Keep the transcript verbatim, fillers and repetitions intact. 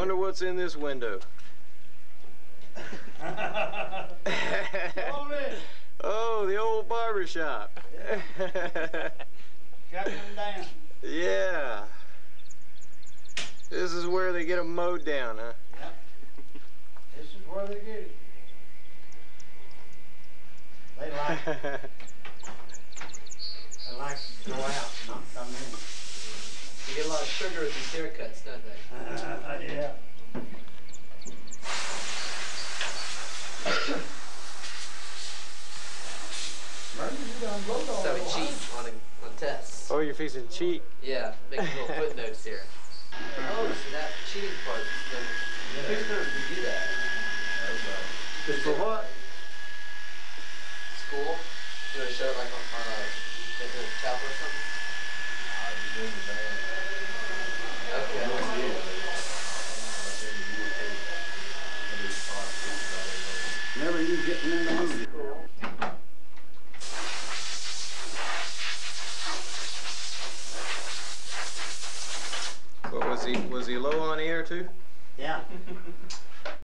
Wonder what's in this window. Oh, the old barber shop. Yeah. Shutting them down. Yeah. This is where they get them mowed down, huh? Yep. This is where they get it. They like it. They like to go out and not come in. You get a lot of sugar with these haircuts, don't they? Uh, yeah. Maybe you done blowed all So we the cheat on, a, on tests. Oh, you're fixing to cheat? Yeah, making little footnotes here. Oh, so that cheating part, then who's going to do that? Just for what? School? You want to show it like on, on a, like a tablet or something? Okay. Never you getting in the movie. What was he? Was he low on air too? Yeah.